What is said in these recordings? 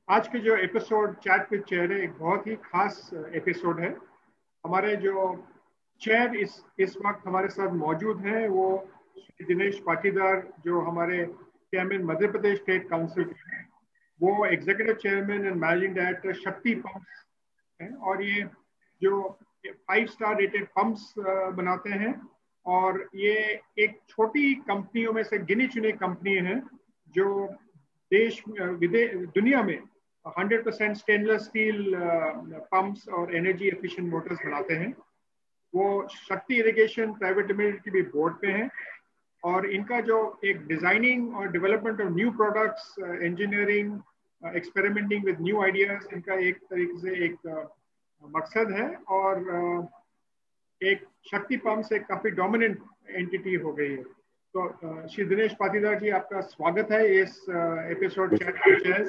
आज के जो एपिसोड चैट विद चेयर है, एक बहुत ही खास एपिसोड है। हमारे जो चेयर इस वक्त हमारे साथ मौजूद हैं, वो श्री दिनेश पाटीदार, जो हमारे chairman Madhya Pradesh state council के हैं। वो executive chairman and managing director Shakti pumps हैं, और ये जो 5 स्टार रेटेड पंप्स बनाते हैं। और ये एक छोटी कंपनियों में से गिनी चुनी कंपनी है जो देश विदेश दुनिया में 100% स्टेनलेस स्टील पंप्स और एनर्जी एफिशिएंट मोटर्स बनाते हैं। वो शक्ति इरिगेशन प्राइवेट लिमिटेड की भी बोर्ड पे हैं। और इनका जो एक डिजाइनिंग और development of new products, engineering, experimenting with new ideas, इनका एक तरीके से एक मकसद है। और एक शक्ति पंप से काफी डोमिनेंट एंटिटी हो गई है। तो श्री दिनेश पाटीदार जी, आपका स्वागत है इस एपिसोड चैट विद चेयर्स।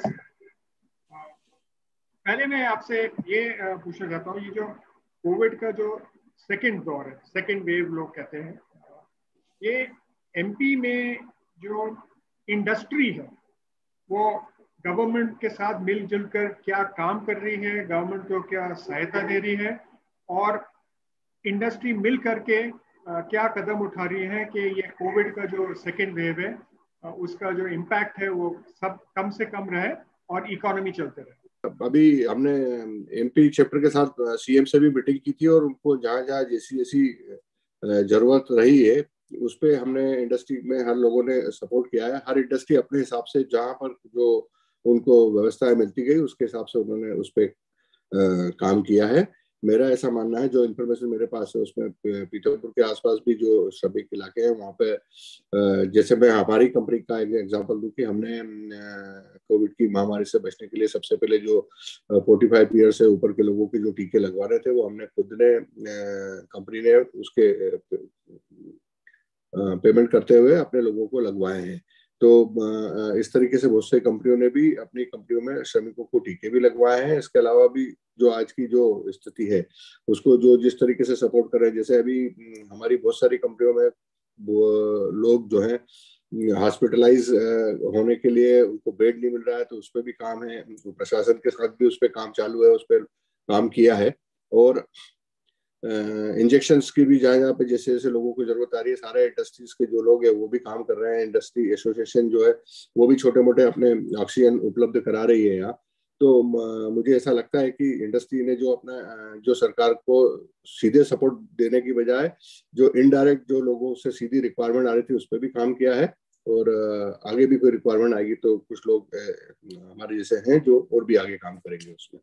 पहले मैं आपसे ये पूछना चाहता हूँ, ये जो कोविड का जो सेकंड दौर है, सेकंड वेव लोग कहते हैं, ये एमपी में जो इंडस्ट्री है वो गवर्नमेंट के साथ मिलजुल कर क्या काम कर रही है, गवर्नमेंट को क्या सहायता दे रही है, और इंडस्ट्री मिल करके क्या कदम उठा रही है कि ये कोविड का जो सेकेंड वेव है उसका जो इम्पैक्ट है वो सब कम से कम रहे और इकोनॉमी चलते रहे। अभी हमने एमपी चैप्टर के साथ सीएम से भी मीटिंग की थी और उनको जहाँ जहाँ जैसी जैसी जरूरत रही है उस पर हमने इंडस्ट्री में हर लोगों ने सपोर्ट किया है। हर इंडस्ट्री अपने हिसाब से जहाँ पर जो उनको व्यवस्थाएं मिलती गई उसके हिसाब से उन्होंने उस पर काम किया है। मेरा ऐसा मानना है, जो इन्फॉर्मेशन मेरे पास है उसमें पीथमपुर के आसपास भी जो श्रमिक इलाके हैं वहाँ पे, जैसे मैं हमारी कंपनी का एक एग्जांपल दूं कि हमने कोविड की महामारी से बचने के लिए सबसे पहले जो 45 ईयर से ऊपर के लोगों के जो टीके लगवाने थे वो हमने खुद ने, कंपनी ने उसके पेमेंट करते हुए अपने लोगों को लगवाए हैं। तो इस तरीके से बहुत सी कंपनियों ने भी अपनी कंपनियों में श्रमिकों को टीके भी लगवाए हैं। इसके अलावा भी जो आज की जो स्थिति है उसको जो जिस तरीके से सपोर्ट कर रहे हैं, जैसे अभी हमारी बहुत सारी कंपनियों में लोग जो है हॉस्पिटलाइज होने के लिए उनको बेड नहीं मिल रहा है, तो उस पर भी काम है। प्रशासन के साथ भी उस पर काम चालू है, उस पर काम किया है। और इंजेक्शंस की भी जहाँ जहाँ पे जैसे जैसे लोगों को जरूरत आ रही है, सारे इंडस्ट्रीज के जो लोग हैं वो भी काम कर रहे हैं। इंडस्ट्री एसोसिएशन जो है वो भी छोटे मोटे अपने ऑक्सीजन उपलब्ध करा रही है यहाँ। तो मुझे ऐसा लगता है कि इंडस्ट्री ने जो अपना जो सरकार को सीधे सपोर्ट देने की बजाय जो इनडायरेक्ट जो लोगों से सीधी रिक्वायरमेंट आ रही थी उस पर भी काम किया है। और आगे भी कोई रिक्वायरमेंट आएगी तो कुछ लोग हमारे जैसे हैं जो और भी आगे काम करेंगे उसमें।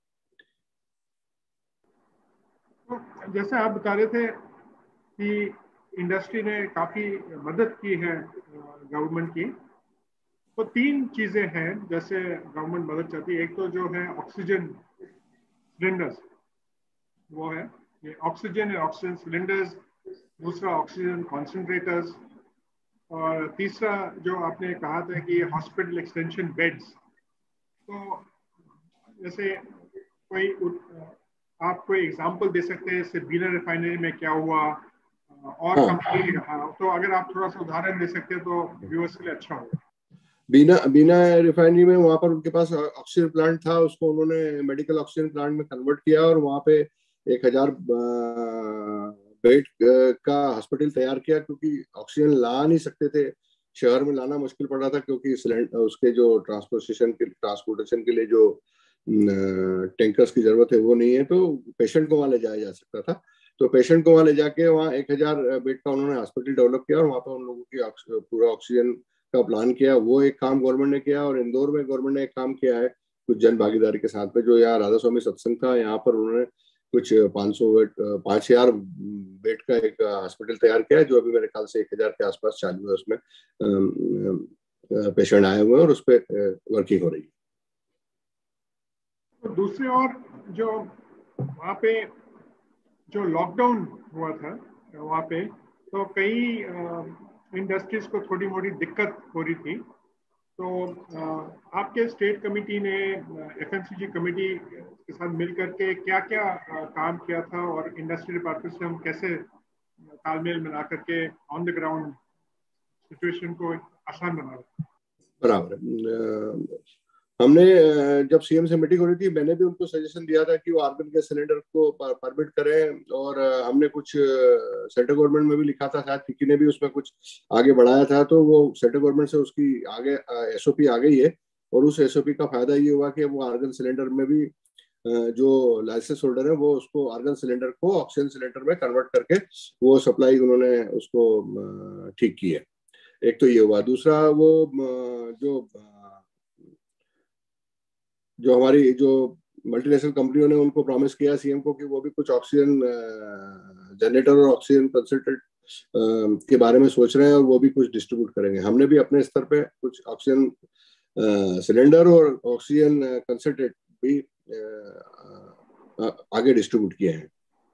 तो जैसे आप बता रहे थे कि इंडस्ट्री ने काफी मदद की है गवर्नमेंट की, तो 3 चीजें हैं जैसे गवर्नमेंट मदद चाहती है। एक तो जो है ऑक्सीजन सिलेंडर्स, वो है ये ऑक्सीजन सिलेंडर्स। दूसरा ऑक्सीजन कॉन्सेंट्रेटर्स। और तीसरा जो आपने कहा था कि हॉस्पिटल एक्सटेंशन बेड्स। तो जैसे कोई आप कोई एग्जांपल दे सकते हैं जैसे बीना रिफाइनरी में क्या हुआ और कंपनी, तो अगर आप थोड़ा सा उदाहरण दे सकते हैं तो व्यूअर्स के लिए अच्छा होगा। बीना रिफाइनरी में वहां पर उनके पास ऑक्सीजन प्लांट था, उसको उन्होंने मेडिकल ऑक्सीजन प्लांट में कन्वर्ट किया और वहां पे 1000 बेड का हॉस्पिटल तैयार किया, क्योंकि ऑक्सीजन ला नहीं सकते थे, शहर में लाना मुश्किल पड़ रहा था क्योंकि उसके जो ट्रांसपोर्टेशन के लिए जो टैंकर्स की जरूरत है वो नहीं है, तो पेशेंट को वहां ले जाया जा सकता था। तो पेशेंट को वहां ले जाके वहाँ 1000 बेड का उन्होंने हॉस्पिटल डेवलप किया और वहां पर उन लोगों की पूरा ऑक्सीजन का प्लान किया। वो एक काम गवर्नमेंट ने किया। और इंदौर में गवर्नमेंट ने एक काम किया है कुछ जन भागीदारी के साथ में, जो यहाँ राधा स्वामी सत्संग था, यहाँ पर उन्होंने कुछ 5000 बेड का एक हॉस्पिटल तैयार किया है, जो अभी मेरे ख्याल से 1000 के आसपास चालू है। उसमें पेशेंट आए हुए हैं और उस पर वर्किंग हो रही है। तो दूसरी ओर जो वहाँ पे जो लॉकडाउन हुआ था वहाँ पे, तो कई इंडस्ट्रीज को थोड़ी मोटी दिक्कत हो रही थी। तो आपके स्टेट कमेटी ने एफएमसीजी कमेटी के साथ मिलकर के क्या क्या काम किया था और इंडस्ट्री डिपार्टमेंट से हम कैसे तालमेल बना करके ऑन द ग्राउंड सिचुएशन को आसान बना रहे? बराबर। हमने जब सीएम से मीटिंग हो रही थी, मैंने भी उनको सजेशन दिया था कि वो आर्गन गैस सिलेंडर को परमिट करें, और हमने कुछ सेंट्रल गवर्नमेंट में भी लिखा था, शायद फिक्की ने भी उसमें कुछ आगे बढ़ाया था, तो वो सेंट्रल गवर्नमेंट से उसकी आगे एसओपी आ गई है। और उस एसओपी का फायदा ये हुआ कि वो आर्गन सिलेंडर में भी जो लाइसेंस होल्डर है वो उसको आर्गन सिलेंडर को ऑक्सीजन सिलेंडर में कन्वर्ट करके वो सप्लाई उन्होंने उसको ठीक की है। एक तो ये हुआ। दूसरा, वो जो जो हमारी जो मल्टीनेशनल कंपनियों ने उनको प्रॉमिस किया सीएम को कि वो भी कुछ ऑक्सीजन जनरेटर और ऑक्सीजन कंसंट्रेट के बारे में सोच रहे हैं, और वो भी कुछ डिस्ट्रीब्यूट करेंगे। हमने भी अपने स्तर पे कुछ ऑक्सीजन सिलेंडर और ऑक्सीजन कंसंट्रेट भी आगे डिस्ट्रीब्यूट किए हैं।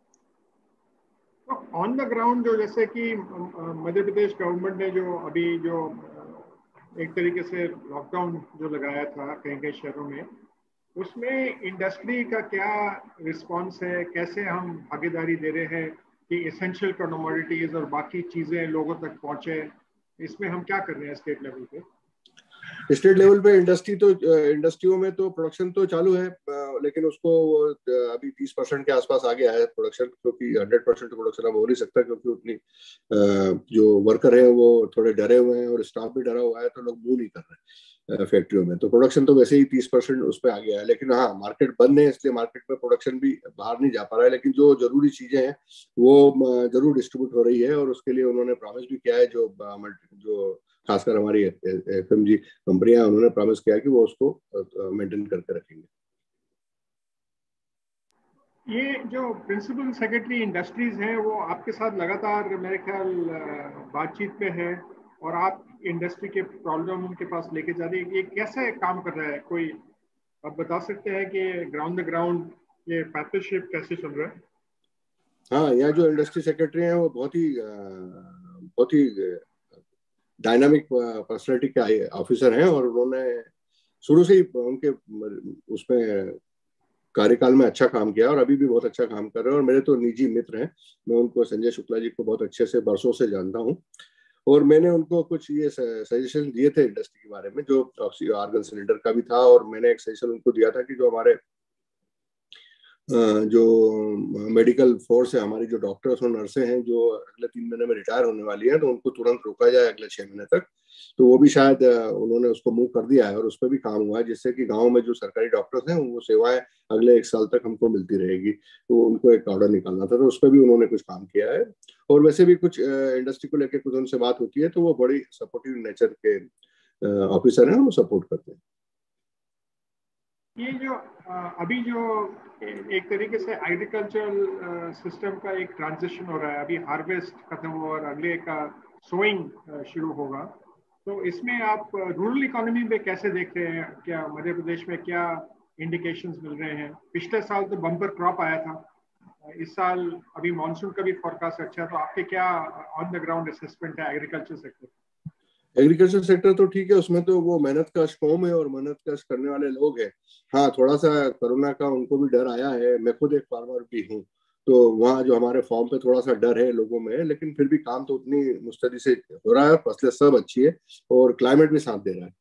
ऑन द ग्राउंड जो, जैसे कि मध्य प्रदेश गवर्नमेंट ने जो अभी जो एक तरीके से लॉकडाउन जो लगाया था कई कई शहरों में, उसमें इंडस्ट्री का क्या रिस्पांस है? कैसे हम भागीदारी दे रहे हैं कि एसेंशियल कमोडिटीज और बाकी चीजें लोगों तक पहुंचे? इसमें हम क्या कर रहे हैं स्टेट लेवल पे? स्टेट लेवल पे इंडस्ट्रियों में तो प्रोडक्शन तो चालू है, लेकिन उसको अभी 30% के आसपास आ गया है प्रोडक्शन, क्योंकि 100% प्रोडक्शन अब हो नहीं सकता, क्योंकि उतनी जो वर्कर है वो थोड़े डरे हुए हैं और स्टाफ भी डरा हुआ है, तो लोग मूव नहीं कर रहे फैक्ट्रियों में। तो प्रोडक्शन तो वैसे ही 30% उस पर आ गया है, लेकिन हाँ, मार्केट बंद है, इसलिए मार्केट में प्रोडक्शन भी बाहर नहीं जा पा रहा है। लेकिन जो जरूरी चीजें हैं वो जरूर डिस्ट्रीब्यूट हो रही है, और उसके लिए उन्होंने प्रॉमिस भी किया है, जो खासकर हमारी एफएमजी कंपनियां, उन्होंने प्रॉमिस किया कि वो उसको मेंटेन करके रखेंगे। ये जो प्रिंसिपल सेक्रेटरी इंडस्ट्रीज हैं वो आपके साथ लगातार मेरे ख्याल बातचीत पे है, और आप इंडस्ट्री के प्रॉब्लम उनके पास लेके जा रही है। ये कैसे काम कर रहा है? कोई आप बता सकते हैं कि ग्राउंड द ग्राउंड ये पार्टनरशिप कैसे चल रहा है? हाँ, यहाँ जो इंडस्ट्री सेक्रेटरी हैं वो बहुत ही डायनामिक पर्सनालिटी के ऑफिसर हैं, और उन्होंने शुरू से ही उनके उसमें कार्यकाल में अच्छा काम किया, और अभी भी बहुत अच्छा काम कर रहे हैं। और मेरे तो निजी मित्र हैं, मैं उनको, संजय शुक्ला जी को बहुत अच्छे से बरसों से जानता हूँ, और मैंने उनको कुछ ये सजेशन दिए थे इंडस्ट्री के बारे में, जो आर्गन सिलेंडर का भी था। और मैंने एक सजेशन उनको दिया था कि जो हमारे जो मेडिकल फोर्स है, हमारी जो डॉक्टर्स और नर्सें हैं जो अगले 3 महीने में रिटायर होने वाली हैं, तो उनको तुरंत रोका जाए अगले 6 महीने तक। तो वो भी शायद उन्होंने उसको मूव कर दिया है, और उस पर भी काम हुआ है, जिससे कि गाँव में जो सरकारी डॉक्टर्स हैं वो सेवाएं अगले 1 साल तक हमको मिलती रहेगी। तो उनको एक ऑर्डर निकालना था, तो उस पर भी उन्होंने कुछ काम किया है। और वैसे भी कुछ इंडस्ट्री को लेकर कुछ उनसे बात होती है, तो वो बड़ी सपोर्टिव नेचर के ऑफिसर हैं, वो सपोर्ट करते हैं। ये जो अभी जो एक तरीके से एग्रीकल्चरल सिस्टम का एक ट्रांजिशन हो रहा है, अभी हार्वेस्ट खत्म हुआ और अगले का सोइंग शुरू होगा, तो इसमें आप रूरल इकोनॉमी में कैसे देख रहे हैं? क्या मध्य प्रदेश में क्या इंडिकेशंस मिल रहे हैं? पिछले साल तो बम्पर क्रॉप आया था, इस साल अभी मानसून का भी फोरकास्ट अच्छा है, तो आपके क्या ऑन द ग्राउंड असेसमेंट है एग्रीकल्चर सेक्टर? एग्रीकल्चर सेक्टर तो ठीक है, उसमें तो वो मेहनत कश कौम है और मेहनत कश करने वाले लोग हैं। हाँ, थोड़ा सा कोरोना का उनको भी डर आया है। मैं खुद एक फार्मर भी हूँ, तो वहाँ जो हमारे फॉर्म पे थोड़ा सा डर है लोगों में, लेकिन फिर भी काम तो उतनी मुस्तैदी से हो रहा है, फसलें सब अच्छी है, और क्लाइमेट भी साथ दे रहा है।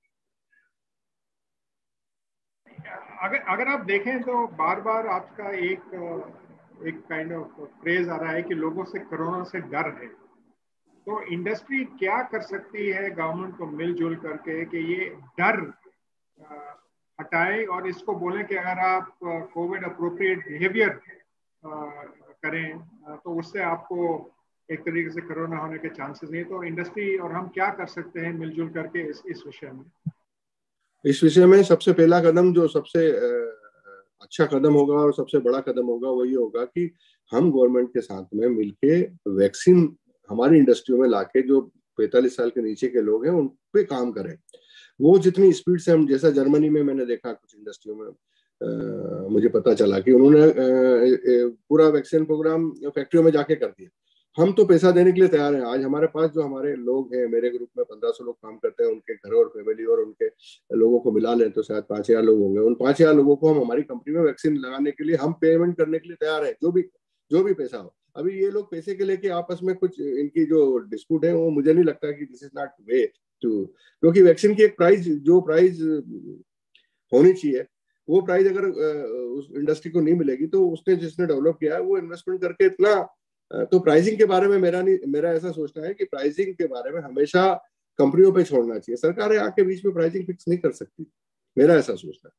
अगर अगर आप देखें तो बार बार आपका एक काइंड ऑफ फ्रेज आ रहा है कि लोगों से कोरोना से डर है। तो इंडस्ट्री क्या कर सकती है गवर्नमेंट को मिलजुल करके कि ये डर हटाए, और इसको बोलें कि अगर आप कोविड अप्रोप्रिएट बिहेवियर करें तो उससे आपको एक तरीके से कोरोना होने के चांसेस नहीं। तो इंडस्ट्री और हम क्या कर सकते हैं मिलजुल करके इस विषय में? इस विषय में सबसे पहला कदम, जो सबसे अच्छा कदम होगा और सबसे बड़ा कदम होगा, वो ये होगा कि हम गवर्नमेंट के साथ में मिलके वैक्सीन हमारी इंडस्ट्रियों में लाके जो 45 साल के नीचे के लोग हैं उन पे काम करें। वो जितनी स्पीड से हम, जैसा जर्मनी में मैंने देखा कुछ इंडस्ट्रियों में, मुझे पता चला कि उन्होंने पूरा वैक्सीन प्रोग्राम फैक्ट्रियों में जाके कर दिया। हम तो पैसा देने के लिए तैयार हैं। आज हमारे पास जो हमारे लोग हैं, मेरे ग्रुप में 1500 लोग काम करते हैं, उनके घर और फैमिली और उनके लोगों को मिला लें तो शायद 5000 लोग होंगे। उन 5000 लोगों को हम हमारी कंपनी में वैक्सीन लगाने के लिए हम पेमेंट करने के लिए तैयार है, जो भी पैसा हो। अभी ये लोग पैसे के लेके आपस में कुछ इनकी जो डिस्प्यूट है, वो मुझे नहीं लगता कि this is not way to, क्योंकि वैक्सीन की एक प्राइस होनी चाहिए, वो प्राइस अगर उस इंडस्ट्री को नहीं मिलेगी तो उसने जिसने डेवलप किया है वो इन्वेस्टमेंट करके इतना तो प्राइसिंग के बारे में मेरा ऐसा सोचना है कि प्राइसिंग के बारे में हमेशा कंपनियों पे छोड़ना चाहिए, सरकारें आके बीच में प्राइसिंग फिक्स नहीं कर सकती, मेरा ऐसा सोचना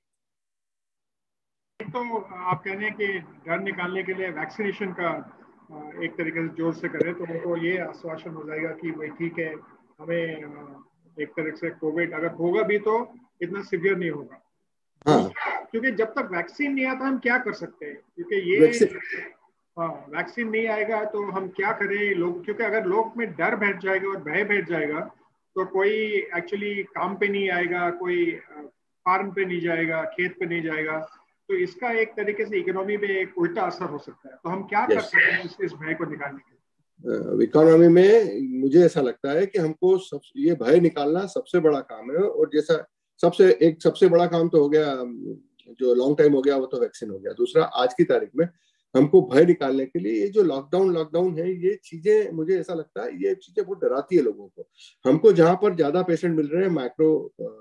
है। तो आप कह रहे हैं कि डर निकालने के लिए वैक्सीनेशन का एक तरीके से जोर से करें तो उनको ये आश्वासन हो जाएगा कि भाई ठीक है, हमें एक तरह से कोविड अगर होगा भी तो इतना सिवियर नहीं होगा। है। हाँ, क्योंकि जब तक वैक्सीन नहीं आता हम क्या कर सकते हैं, क्योंकि ये वैक्सीन हाँ वैक्सीन नहीं आएगा तो हम क्या करें लोग, क्योंकि अगर लोग में डर बैठ जाएगा और भय बैठ जाएगा तो कोई एक्चुअली काम पे नहीं आएगा, कोई फार्म पे नहीं जाएगा, खेत पे नहीं जाएगा, तो इसका एक तरीके से इकोनॉमी में एक उल्टा असर हो सकता है। तो हम क्या कर यस, सकते हैं इस भय को निकालने के इकोनॉमी में मुझे ऐसा लगता है कि हमको ये भय निकालना सबसे बड़ा काम है, और जैसा सबसे बड़ा काम तो हो गया, जो लॉन्ग टाइम हो गया वो तो वैक्सीन हो गया। दूसरा, आज की तारीख में हमको भय निकालने के लिए ये जो लॉकडाउन है, ये चीजें मुझे ऐसा लगता है ये चीजें बहुत डराती है लोगों को। हमको जहां पर ज्यादा पेशेंट मिल रहे हैं माइक्रो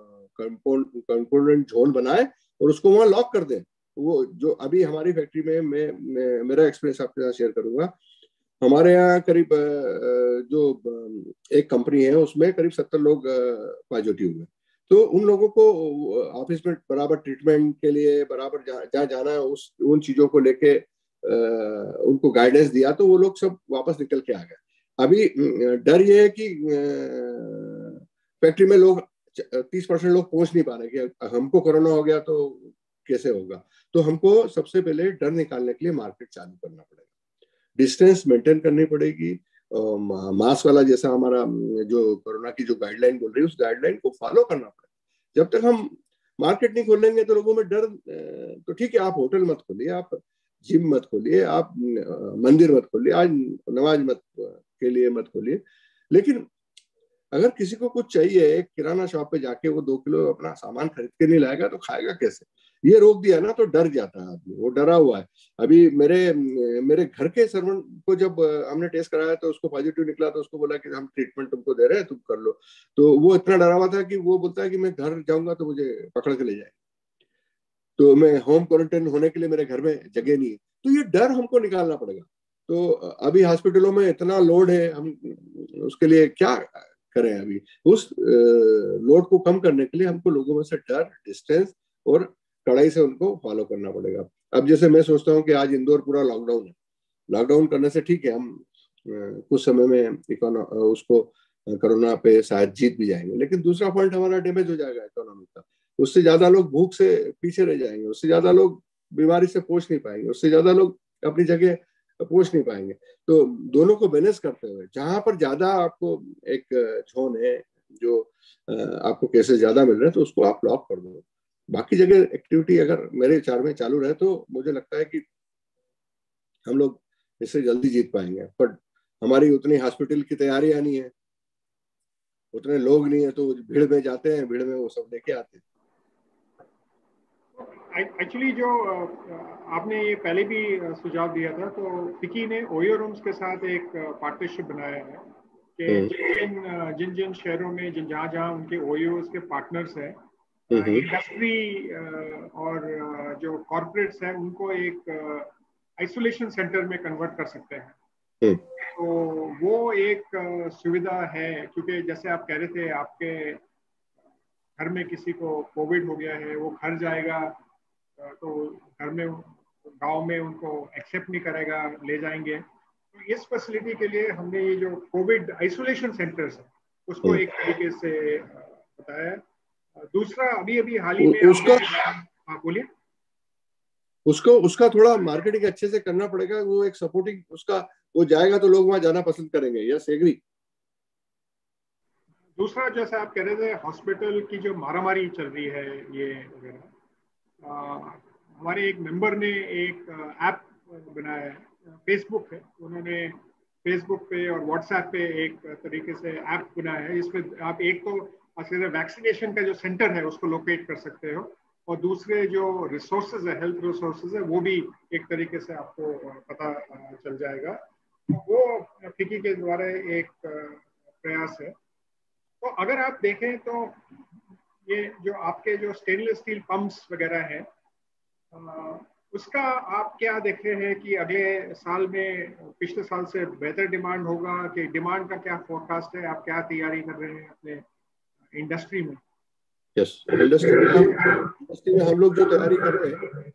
कंपोनेंट जोन बनाए और उसको वहां लॉक कर दें। वो जो अभी हमारी फैक्ट्री में मेरा एक्सपीरियंस आपके साथ शेयर करूंगा। हमारे यहाँ करीब जो एक कंपनी है उसमें करीब 70 लोग पॉजिटिव हुए, तो उन लोगों को ऑफिस में बराबर ट्रीटमेंट के लिए बराबर जहाँ जाना है उस उन चीजों को लेके उनको गाइडेंस दिया, तो वो लोग सब वापस निकल के आ गए। अभी डर ये है कि फैक्ट्री में लोग 30% लोग पहुंच नहीं पा रहे कि हमको कोरोना हो गया तो कैसे होगा। तो हमको सबसे पहले डर निकालने के लिए मार्केट चालू करना पड़ेगा, डिस्टेंस मेंटेन करनी पड़ेगी, मास्क वाला जैसा हमारा जो कोरोना की जो गाइडलाइन बोल रही है उस गाइडलाइन को फॉलो करना पड़ेगा। जब तक हम मार्केट नहीं खोलेंगे तो लोगों में डर, तो ठीक है आप होटल मत खोलिए, आप जिम मत खोलिए, आप मंदिर मत खोलिए, आज नमाज मत के लिए मत खोलिए, लेकिन अगर किसी को कुछ चाहिए, एक किराना शॉप पे जाके वो 2 किलो अपना सामान खरीद के नहीं लाएगा तो खाएगा कैसे? ये रोक दिया ना तो डर जाता है आदमी, वो डरा हुआ है। अभी मेरे घर के सर्वेंट को जब हमने टेस्ट कराया तो उसको पॉजिटिव निकला, तो उसको बोला कि हम ट्रीटमेंट तुमको दे रहे हैं, तुम कर लो। तो वो इतना डरा हुआ था कि वो बोलता है कि मैं घर जाऊंगा तो मुझे पकड़ के ले जाए, तो मैं होम क्वारंटाइन होने के लिए मेरे घर में जगह नहीं है। तो ये डर हमको निकालना पड़ेगा। तो अभी हॉस्पिटलों में इतना लोड है, हम उसके लिए क्या करें? अभी उस लोड को कम करने के लिए हमको लोगों में से डर, डिस्टेंस और कड़ाई से उनको फॉलो करना पड़ेगा। अब जैसे मैं सोचता हूँ कि आज इंदौर पूरा लॉकडाउन है, लॉकडाउन करने से ठीक है हम कुछ समय में उसको कोरोना पे शायद जीत भी जाएंगे, लेकिन दूसरा पॉइंट हमारा डैमेज हो जाएगा इकोनॉमी का। उससे ज्यादा लोग भूख से पीछे रह जाएंगे, उससे ज्यादा लोग बीमारी से पहुंच नहीं पाएंगे, उससे ज्यादा लोग अपनी जगह पहुंच नहीं पाएंगे। तो दोनों को बैलेंस करते हुए जहां पर ज्यादा आपको एक जोन है जो आपको केसेस ज्यादा मिल रहे हैं तो उसको आप लॉक कर दो। बाकी जगह एक्टिविटी अगर मेरे विचार में चालू रहे तो मुझे लगता है कि हम लोग इससे जल्दी जीत पाएंगे। पर हमारी उतनी हॉस्पिटल की तैयारियां नहीं है, उतने लोग नहीं है, तो भीड़ में जाते हैं, भीड़ में वो सब लेके आते हैं। एक्चुअली जो आपने ये पहले भी सुझाव दिया था, तो फिकी ने ओयो रूम्स के साथ एक पार्टनरशिप बनाया है कि जिन जिन शहरों में जहाँ जहाँ उनके ओयोस के पार्टनर्स हैं, इंडस्ट्री और जो कॉर्पोरेट्स हैं उनको एक आइसोलेशन सेंटर में कन्वर्ट कर सकते हैं। तो वो एक सुविधा है, क्योंकि जैसे आप कह रहे थे आपके घर में किसी को कोविड हो गया है, वो घर जाएगा तो घर में गांव में उनको एक्सेप्ट नहीं करेगा, ले जाएंगे। तो इस फैसिलिटी के लिए हमने ये जो कोविड आइसोलेशन सेंटर्स है उसको एक तरीके से बताया। दूसरा अभी अभी हाल ही में उसका हाँ बोलिए। उसका थोड़ा मार्केटिंग अच्छे से करना पड़ेगा, वो एक सपोर्टिंग उसका, वो जाएगा तो लोग वहां जाना पसंद करेंगे। Yes, agree. दूसरा जैसा आप कह रहे थे हॉस्पिटल की जो मारामारी चल रही है ये वगैरह, हमारे एक मेंबर ने एक ऐप बनाया है, फेसबुक है, उन्होंने फेसबुक पे और व्हाट्सएप पे एक तरीके से ऐप बनाया है। इसमें आप एक तो वैक्सीनेशन का जो सेंटर है उसको लोकेट कर सकते हो, और दूसरे जो रिसोर्सेज है, हेल्थ रिसोर्सेज है, वो भी एक तरीके से आपको पता चल जाएगा। तो वो फिकी के द्वारा एक प्रयास है। तो अगर आप देखें तो ये जो आपके जो स्टेनलेस स्टील पंप्स वगैरह हैं, उसका आप क्या देख रहे हैं कि अगले साल में पिछले साल से बेहतर डिमांड होगा कि डिमांड का क्या फोरकास्ट है? आप क्या तैयारी कर रहे हैं अपने इंडस्ट्री में? यस, इंडस्ट्री में हम लोग जो तैयारी कर रहे हैं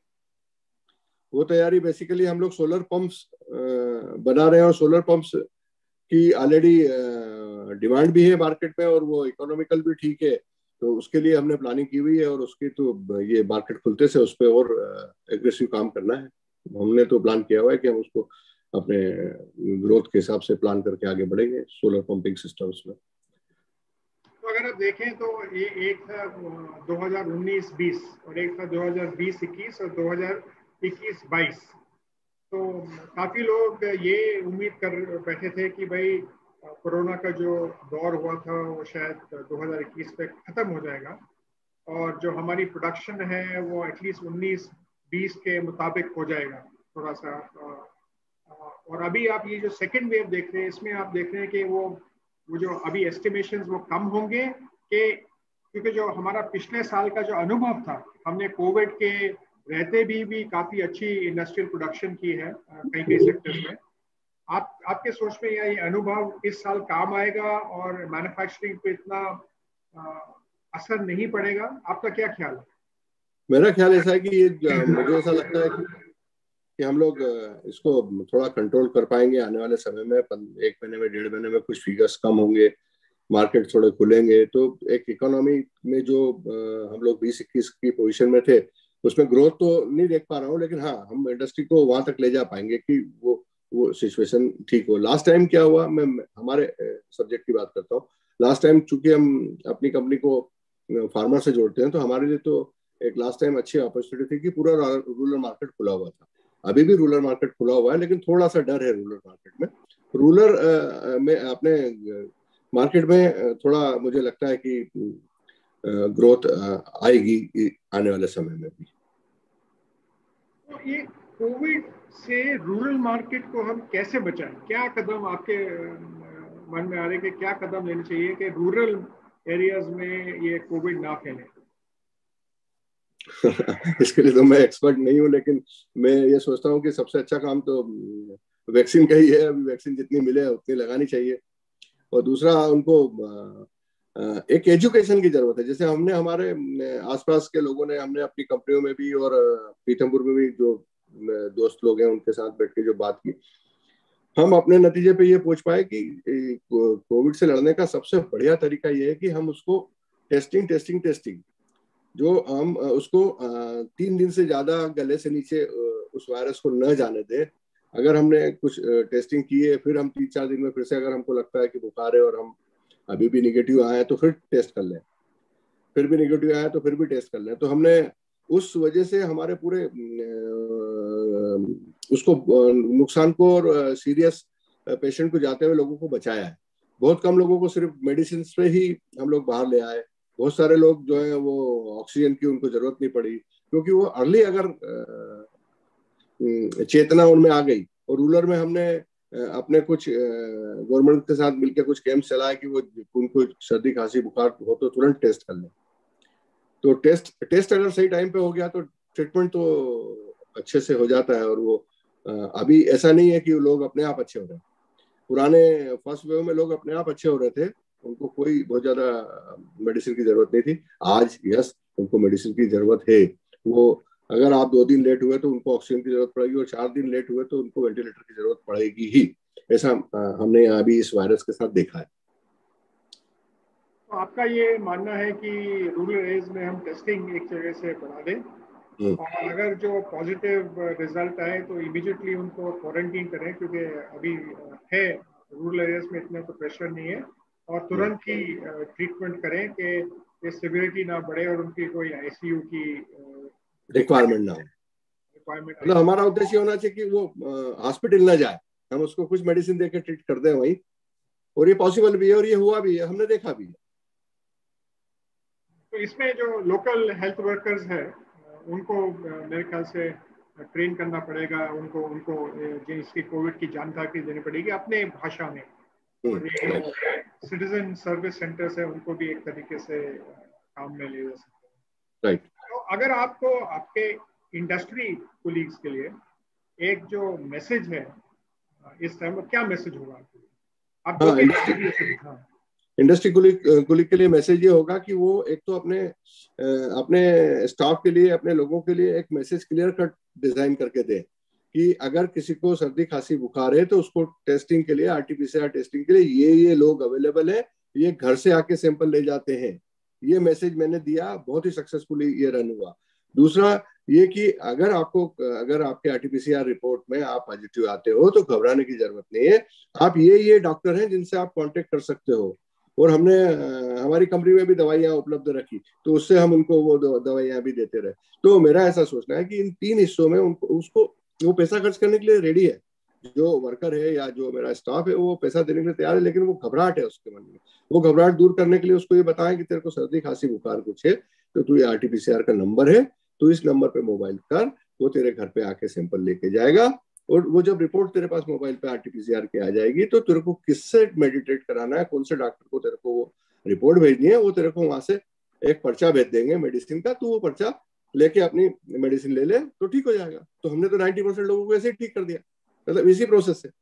वो तैयारी बेसिकली हम लोग सोलर पंप्स बना रहे हैं, और सोलर पंप्स की ऑलरेडी डिमांड भी है मार्केट में और वो इकोनॉमिकल भी ठीक है। तो उसके लिए हमने प्लानिंग की हुई है, और उसकी तो ये मार्केट खुलते से उस पर और एग्रेसिव काम करना है। हमने तो प्लान किया हुआ है कि हम उसको अपने ग्रोथ के हिसाब से प्लान करके आगे बढ़ेंगे सोलर पंपिंग सिस्टम्स में। तो अगर आप देखें तो ये एक था 2019-20 और एक था 2020-21 और 2021-22। तो काफी लोग ये उम्मीद कर बैठे थे कि भाई कोरोना का जो दौर हुआ था वो शायद 2021 पे खत्म हो जाएगा, और जो हमारी प्रोडक्शन है वो एटलीस्ट 19-20 के मुताबिक हो जाएगा थोड़ा सा। और अभी आप ये जो सेकेंड वेव देख रहे हैं, इसमें आप देख रहे हैं कि वो जो अभी एस्टिमेशंस वो कम होंगे, कि क्योंकि जो हमारा पिछले साल का जो अनुभव था, हमने कोविड के रहते भी काफी अच्छी इंडस्ट्रियल प्रोडक्शन की है कई कई सेक्टर्स में। आपके सोच में ये अनुभव इस साल काम आएगा और मैन्युफैक्चरिंग पे इतना असर नहीं पड़ेगा? आपका क्या ख्याल है? मेरा ख्याल ऐसा है कि ये मुझे ऐसा लगता है कि हम लोग इसको थोड़ा कंट्रोल कर पाएंगे आने वाले समय में। 1 महीने में 1.5 महीने में कुछ फिगर्स कम होंगे, मार्केट थोड़े खुलेंगे, तो एक इकोनॉमी में जो हम लोग 20-21 की पोजीशन में थे उसमें ग्रोथ तो नहीं देख पा रहा हूँ, लेकिन हाँ हम इंडस्ट्री को वहां तक ले जा पाएंगे कि वो सिचुएशन ठीक हो। लास्ट टाइम क्या हुआ, मैं हमारे सब्जेक्ट की बात करता हूँ। लास्ट टाइम चूंकि हम अपनी कंपनी को फार्मर से जोड़ते हैं, तो हमारे लिए तो एक लास्ट टाइम अच्छी अपॉर्चुनिटी थी कि पूरा रूरल मार्केट खुला हुआ था। अभी भी रूरल मार्केट खुला हुआ है, लेकिन थोड़ा सा डर है रूरल मार्केट में। रूरल में अपने मार्केट में थोड़ा मुझे लगता है कि ग्रोथ आएगी आने वाले समय में भी। तो ये कोविड से रूरल मार्केट को हम कैसे बचाएं? क्या कदम आपके मन में आ रहे हैं कि क्या कदम लेने चाहिए कि रूरल एरियाज में ये कोविड ना फैले? इसके लिए तो मैं एक्सपर्ट नहीं हूँ, लेकिन मैं ये सोचता हूँ कि सबसे अच्छा काम तो वैक्सीन का ही है। अभी वैक्सीन जितनी मिले उतनी लगानी चाहिए। और दूसरा, उनको एक एजुकेशन की जरूरत है। जैसे हमने हमारे आसपास के लोगों ने, हमने अपनी कंपनियों में भी और पीथमपुर में भी जो दोस्त लोग हैं उनके साथ बैठ के जो बात की, हम अपने नतीजे पे ये पहुंच पाए कि कोविड से लड़ने का सबसे बढ़िया तरीका ये है कि हम उसको टेस्टिंग जो हम उसको 3 दिन से ज्यादा गले से नीचे उस वायरस को न जाने दें। अगर हमने कुछ टेस्टिंग की है, फिर हम 3-4 दिन में फिर से अगर हमको लगता है कि बुखार है और हम अभी भी निगेटिव आए तो फिर टेस्ट कर लें, फिर भी निगेटिव आया तो फिर भी टेस्ट कर लें। तो हमने उस वजह से हमारे पूरे उसको नुकसान को और सीरियस पेशेंट को जाते हुए लोगों को बचाया है। बहुत कम लोगों को सिर्फ मेडिसिन पे ही हम लोग बाहर ले आए। बहुत सारे लोग जो है वो ऑक्सीजन की उनको जरूरत नहीं पड़ी, क्योंकि वो अर्ली अगर चेतना उनमें आ गई। और रूरल में हमने अपने कुछ गवर्नमेंट के साथ मिलकर कुछ कैंप चलाए कि वो उनको सर्दी खांसी बुखार हो तो तुरंत टेस्ट कर लें। तो टेस्ट अगर सही टाइम पे हो गया तो ट्रीटमेंट तो अच्छे से हो जाता है। और वो अभी ऐसा नहीं है कि लोग अपने आप अच्छे हो रहे हैं। पुराने फर्स्ट वेव में लोग अपने आप अच्छे हो रहे थे, उनको कोई बहुत ज्यादा मेडिसिन की जरूरत नहीं थी। आज यस, उनको मेडिसिन की जरूरत है। वो अगर आप 2 दिन लेट हुए तो उनको ऑक्सीजन की जरूरत पड़ेगी, और 4 दिन लेट हुए तो उनको वेंटिलेटर की जरूरत पड़ेगी ही। ऐसा हमने अभी इस वायरस के साथ देखा है। तो आपका ये मानना है कि रूरल एरियाज में हम टेस्टिंग एक जगह से बढ़ा दें, और अगर जो पॉजिटिव रिजल्ट आए तो इमीडिएटली उनको क्वारंटीन करें, क्योंकि अभी है रूरल एरियाज में इतना तो प्रेशर नहीं है, और तुरंत ही ट्रीटमेंट करें कि ये सिवियरिटी ना बढ़े और उनकी कोई आईसीयू की रिक्वायरमेंट ना हो। रिक्वायरमेंट। मतलब हमारा उद्देश्य होना चाहिए कि वो हॉस्पिटल ना जाए, हम उसको कुछ मेडिसिन देकर ट्रीट कर दें वहीं। और ये पॉसिबल भी है और ये हुआ भी है, हमने देखा भी है। तो इसमें जो लोकल हेल्थ वर्कर्स है उनको मेरे ख्याल से ट्रेन करना पड़ेगा, उनको उनको इसकी कोविड की जानकारी देनी पड़ेगी अपने भाषा में। और ये सिटीजन सर्विस सेंटर्स है उनको भी एक तरीके से काम में ले जा सकते हैं। राइट। तो अगर आपको आपके इंडस्ट्री कोलीग्स के लिए एक जो मैसेज है इस टाइम, क्या मैसेज होगा आपके लिए? आप हाँ, इंडस्ट्री कुलीग के लिए मैसेज ये होगा कि वो एक तो अपने स्टाफ के लिए, अपने लोगों के लिए एक मैसेज क्लियर कट डिजाइन करके दें कि अगर किसी को सर्दी खांसी बुखार है तो उसको टेस्टिंग के लिए, आरटीपीसीआर टेस्टिंग के लिए ये लोग अवेलेबल है, ये घर से आके सैंपल ले जाते हैं। ये मैसेज मैंने दिया, बहुत ही सक्सेसफुली ये रन हुआ। दूसरा ये कि अगर आपके आरटीपीसीआर रिपोर्ट में आप पॉजिटिव आते हो तो घबराने की जरूरत नहीं है। आप ये डॉक्टर हैं जिनसे आप कांटेक्ट कर सकते हो, और हमने हमारी कंपनी में भी दवाइयां उपलब्ध रखी, तो उससे हम उनको वो दवाइयां भी देते रहे। तो मेरा ऐसा सोचना है कि इन 3 हिस्सों में उसको वो पैसा खर्च करने के लिए रेडी है। जो वर्कर है या जो मेरा स्टाफ है वो पैसा देने के लिए तैयार है, लेकिन वो घबराहट है उसके मन में। वो घबराहट दूर करने के लिए उसको ये बताएं कि तेरे को सर्दी खांसी बुखार कुछ है तो तू ये आरटीपीसीआर का नंबर है, तो इस नंबर पे मोबाइल कर, वो तेरे घर पे आके सैंपल लेके जाएगा, और वो जब रिपोर्ट तेरे पास मोबाइल पे आरटीपीसीआर की आ जाएगी तो तेरे को किससे मेडिटेट कराना है, कौन से डॉक्टर को तेरे को वो रिपोर्ट भेजनी है, वो तेरे को वहां से एक पर्चा भेज देंगे मेडिसिन का, तो वो पर्चा लेके अपनी मेडिसिन ले ले तो ठीक हो जाएगा। तो हमने तो 90% लोगों को ऐसे ही ठीक कर दिया, मतलब इसी प्रोसेस से।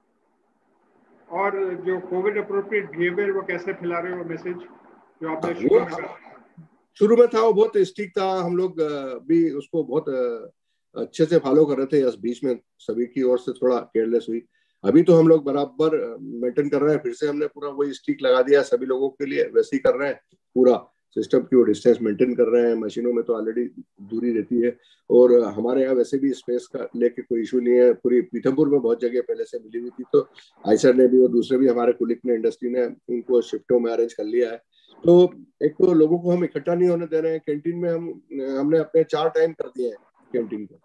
और जो कोविड अप्रोप्रिएट बिहेवियर वो कैसे फैला रहे हो मैसेज, जो आपने शुरू में था वो बहुत स्ट्रिक्ट था, हम लोग भी उसको बहुत अच्छे से फॉलो कर रहे थे, या बीच में सभी की ओर से थोड़ा केयरलेस हुई। अभी तो हम लोग बराबर मेंटेन कर रहे हैं, फिर से हमने पूरा वही स्टिक लगा दिया सभी लोगों के लिए, वैसे ही कर रहे हैं पूरा सिस्टम की, वो डिस्टेंस मेंटेन कर रहे हैं। मशीनों में तो ऑलरेडी दूरी रहती है, और हमारे यहाँ वैसे भी स्पेस का लेके कोई इशू नहीं है। पूरी पीथमपुर में बहुत जगह पहले से मिली हुई थी, तो आयसर ने भी और दूसरे भी हमारे कुलिक ने, इंडस्ट्री ने उनको शिफ्टों में अरेंज कर लिया है। तो एक तो लोगों को हम इकट्ठा नहीं होने दे रहे हैं। कैंटीन में हमने अपने 4 टाइम कर दिए हैं कैंटीन को।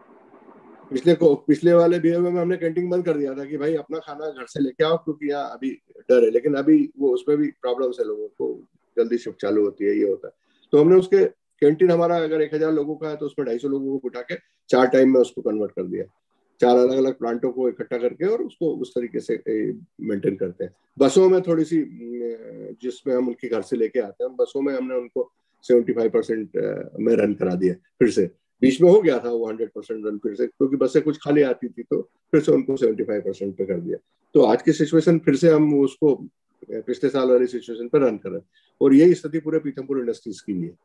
पिछले वाले बिहेवियर में हमने कैंटीन बंद कर दिया था कि भाई अपना खाना घर से लेके आओ, क्योंकि यहाँ अभी डर है। लेकिन अभी वो उसमें भी प्रॉब्लम्स है, लोगों को जल्दी शिफ्ट चालू होती है, ये होता है। तो हमने उसके कैंटीन हमारा अगर 1000 लोगों का है तो उसमें 250 लोगों को उठा के 4 टाइम में उसको कन्वर्ट कर दिया, 4 अलग अलग प्लांटों को इकट्ठा करके, और उसको उस तरीके से मेंटेन करते हैं। बसों में थोड़ी सी, जिसमें हम उनके घर से लेके आते हैं, बसों में हमने उनको 75% में रन करा दिया। फिर से बीच में हो गया था वो 100% रन, फिर से क्योंकि बसें कुछ खाली आती थी, तो फिर से उनको 75% पे कर दिया। तो आज की सिचुएशन फिर से हम उसको पिछले साल वाली सिचुएशन पर रन कर रहे हैं, और यही स्थिति पूरे पीथमपुर इंडस्ट्रीज की है।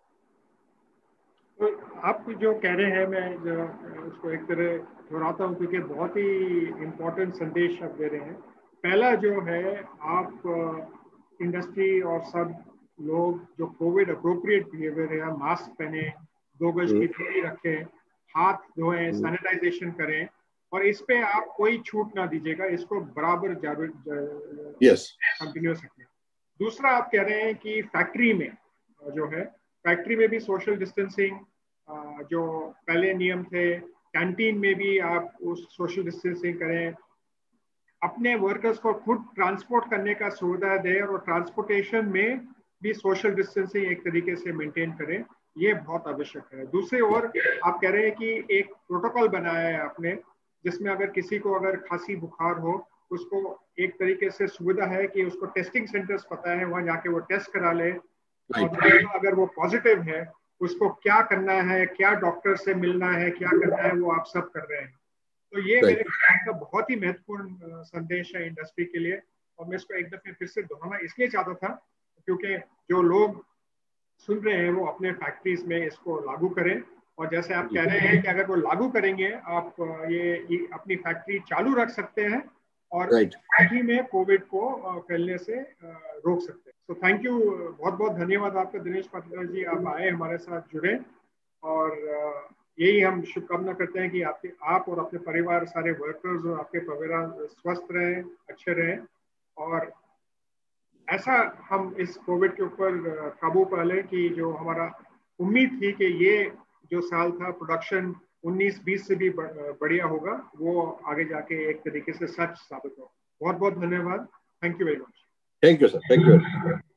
तो आप जो कह रहे हैं, मैं जो उसको एक तरह दोहराता हूँ, क्योंकि बहुत ही इम्पोर्टेंट संदेश आप दे रहे हैं। पहला जो है, आप इंडस्ट्री और सब लोग जो कोविड अप्रोप्रिएट बिहेवियर है, मास्क पहने, 2 गज की दूरी रखें, हाथ धोएं, सैनिटाइजेशन करें, और इस पे आप कोई छूट ना दीजिएगा, इसको बराबर कंटिन्यूस रखें। दूसरा, आप कह रहे हैं कि फैक्ट्री में जो है, फैक्ट्री में भी सोशल डिस्टेंसिंग जो पहले नियम थे, कैंटीन में भी आप उस सोशल डिस्टेंसिंग करें, अपने वर्कर्स को खुद ट्रांसपोर्ट करने का सुविधा दें, और ट्रांसपोर्टेशन में भी सोशल डिस्टेंसिंग एक तरीके से मेंटेन करें, ये बहुत आवश्यक है। दूसरी ओर आप कह रहे हैं कि एक प्रोटोकॉल बनाया है आपने, जिसमें अगर किसी को अगर खांसी बुखार हो, उसको एक तरीके से सुविधा है कि उसको टेस्टिंग सेंटर्स पता है, वहां जाके वो टेस्ट करा ले, और अगर वो पॉजिटिव है उसको क्या करना है, क्या डॉक्टर से मिलना है, क्या करना है, वो आप सब कर रहे हैं। तो ये मेरे ख्याल का बहुत ही महत्वपूर्ण संदेश है इंडस्ट्री के लिए, और मैं इसको एक दफे फिर से दोहराना इसलिए चाहता था, क्योंकि जो लोग सुन रहे हैं वो अपने फैक्ट्रीज में इसको लागू करें। और जैसे आप कह रहे हैं कि अगर वो लागू करेंगे, आप ये अपनी फैक्ट्री चालू रख सकते हैं, और फैक्ट्री में कोविड को फैलने से रोक सकते हैं। तो थैंक यू, बहुत बहुत धन्यवाद आपका दिनेश पाटीदार जी, आप आए, हमारे साथ जुड़े, और यही हम शुभकामना करते हैं कि आप और अपने परिवार, सारे वर्कर्स और आपके परिवार स्वस्थ रहें, अच्छे रहें, और ऐसा हम इस कोविड के ऊपर काबू पा लें कि जो हमारा उम्मीद थी कि ये जो साल था प्रोडक्शन 19-20 से भी बढ़िया होगा, वो आगे जाके एक तरीके से सच साबित हो। बहुत बहुत धन्यवाद। Thank you very much. Thank you sir, thank you.